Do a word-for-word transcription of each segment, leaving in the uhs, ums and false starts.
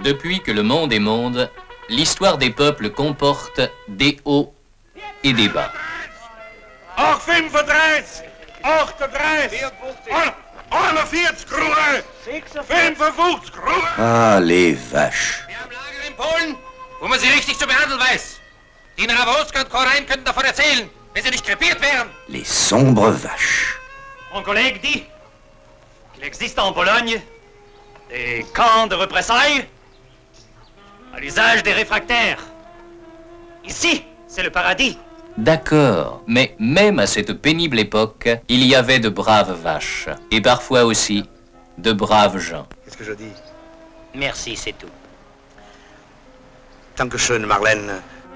Depuis que le monde est monde, l'histoire des peuples comporte des hauts et des bas. achtenvijftig, achtendertig, eenenveertig kronen, vijfenvijftig kronen. Ah, les vaches. Wir haben Lager in Polen, wo man sie richtig zu behandeln weiß. Die Narawoska und Korein könnten davon erzählen, wenn sie nicht krepiert wären. Les sombres vaches. Mon collègue dit qu'il existe en Pologne des camps de représailles à l'usage des réfractaires. Ici, c'est le paradis. D'accord, mais même à cette pénible époque, il y avait de braves vaches, et parfois aussi de braves gens. Qu'est-ce que je dis? Merci, c'est tout. Dankeschön, Marlène.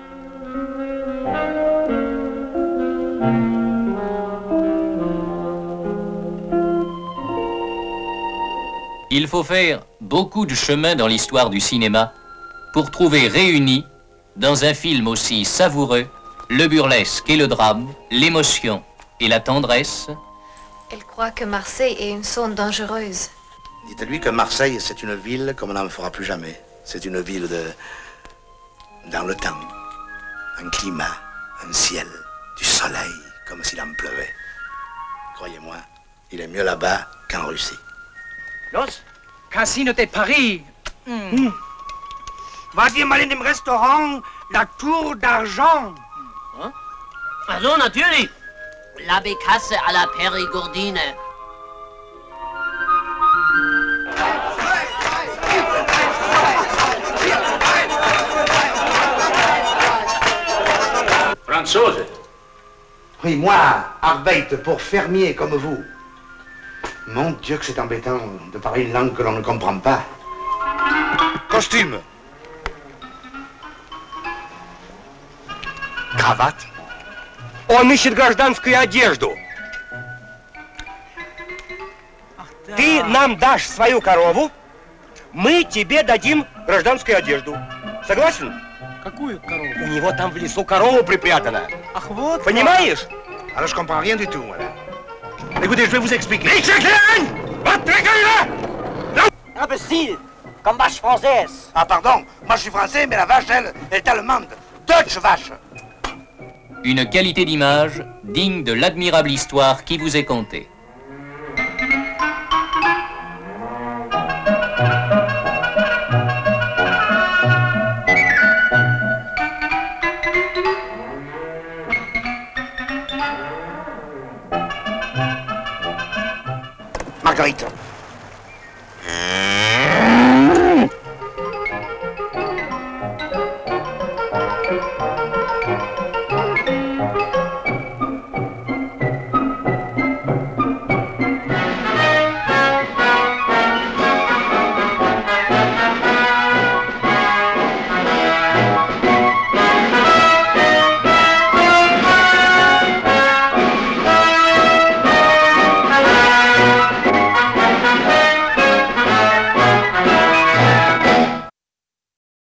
Il faut faire beaucoup de chemin dans l'histoire du cinéma pour trouver réunis, dans un film aussi savoureux, le burlesque et le drame, l'émotion et la tendresse. Elle croit que Marseille est une zone dangereuse. Dites-lui que Marseille, c'est une ville comme on n'en fera plus jamais. C'est une ville de... dans le temps. Un climat, un ciel, du soleil, comme s'il en pleuvait. Croyez-moi, il est mieux là-bas qu'en Russie. Los, Casino de Paris. Hm. Wart ihr mal in dem Restaurant La Tour d'Argent? Hm? Also, natürlich. La Bécasse à la Périgourdine. Franzose. Oui, moi, Arbeit, pour fermier comme vous. Mon Dieu que c'est embêtant de parler une langue que l'on ne comprend pas. Costume. Cravate. Он ищет гражданскую одежду. Ты нам дашь свою корову, мы тебе дадим гражданскую одежду. Согласен? Какую корову? У него там в лесу корова припрятана. Ах, вот. Понимаешь? Alors je comprends rien du tout, madame. Écoutez, je vais vous expliquer. Imbécile, comme vache française. Ah pardon, moi je suis français, mais la vache, elle, elle est allemande. Deutsche vache. Une qualité d'image digne de l'admirable histoire qui vous est contée. Marguerite.